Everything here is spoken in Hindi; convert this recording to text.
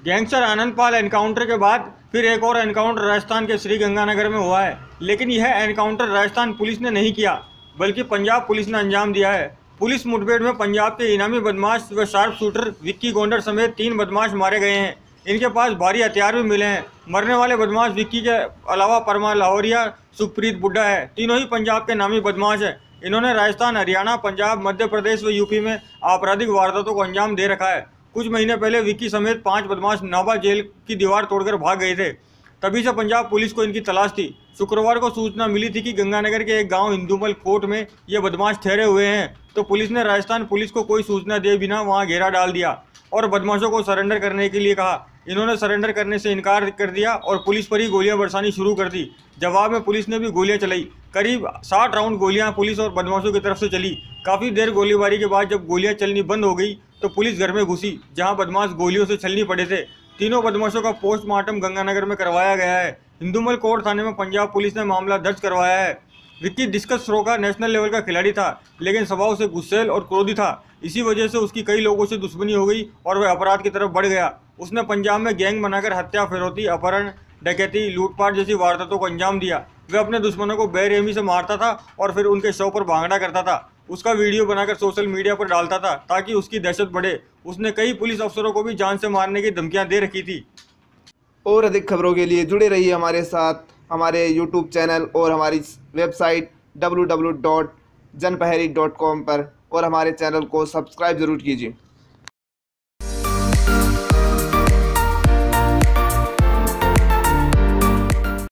गैंगस्टर आनंदपाल एनकाउंटर के बाद फिर एक और एनकाउंटर राजस्थान के श्री गंगानगर में हुआ है, लेकिन यह एनकाउंटर राजस्थान पुलिस ने नहीं किया बल्कि पंजाब पुलिस ने अंजाम दिया है। पुलिस मुठभेड़ में पंजाब के इनामी बदमाश व शार्प शूटर विक्की गौंडर समेत 3 बदमाश मारे गए हैं। इनके पास भारी हथियार भी मिले हैं। मरने वाले बदमाश विक्की के अलावा प्रमा लाहोरिया सुखप्रीत बुड्ढा है। तीनों ही पंजाब के नामी बदमाश हैं। इन्होंने राजस्थान, हरियाणा, पंजाब, मध्य प्रदेश व यूपी में आपराधिक वारदातों को अंजाम दे रखा है। कुछ महीने पहले विक्की समेत 5 बदमाश नाभा जेल की दीवार तोड़कर भाग गए थे। तभी से पंजाब पुलिस को इनकी तलाश थी। शुक्रवार को सूचना मिली थी कि गंगानगर के एक गांव हिंदुमल कोट में ये बदमाश ठहरे हुए हैं, तो पुलिस ने राजस्थान पुलिस को कोई सूचना दिए बिना वहां घेरा डाल दिया और बदमाशों को सरेंडर करने के लिए कहा। इन्होंने सरेंडर करने से इनकार कर दिया और पुलिस पर ही गोलियां बरसानी शुरू कर दी। जवाब में पुलिस ने भी गोलियां चलाई। करीब 60 राउंड गोलियां पुलिस और बदमाशों की तरफ से चली। काफ़ी देर गोलीबारी के बाद जब गोलियां चलनी बंद हो गई तो पुलिस घर में घुसी, जहां बदमाश गोलियों से छलनी पड़े थे। तीनों बदमाशों का पोस्टमार्टम गंगानगर में करवाया गया है। हिंदुमल कोट थाने में पंजाब पुलिस ने मामला दर्ज करवाया है। विक्की डिस्कस थ्रो का नेशनल लेवल का खिलाड़ी था, लेकिन स्वभाव से गुस्सैल और क्रोधी था। इसी वजह से उसकी कई लोगों से दुश्मनी हो गई और वह अपराध की तरफ बढ़ गया। उसने पंजाब में गैंग बनाकर हत्या, फिरौती, अपहरण, डकैती, लूटपाट जैसी वारदातों को अंजाम दिया। वह अपने दुश्मनों को बेरहमी से मारता था और फिर उनके शव पर भांगड़ा करता था। उसका वीडियो बनाकर सोशल मीडिया पर डालता था ताकि उसकी दहशत बढ़े। उसने कई पुलिस अफसरों को भी जान से मारने की धमकियां दे रखी थी। और अधिक खबरों के लिए जुड़े रहिए हमारे साथ, हमारे YouTube चैनल और हमारी वेबसाइट www.janprahari.com पर, और हमारे चैनल को सब्सक्राइब ज़रूर कीजिए।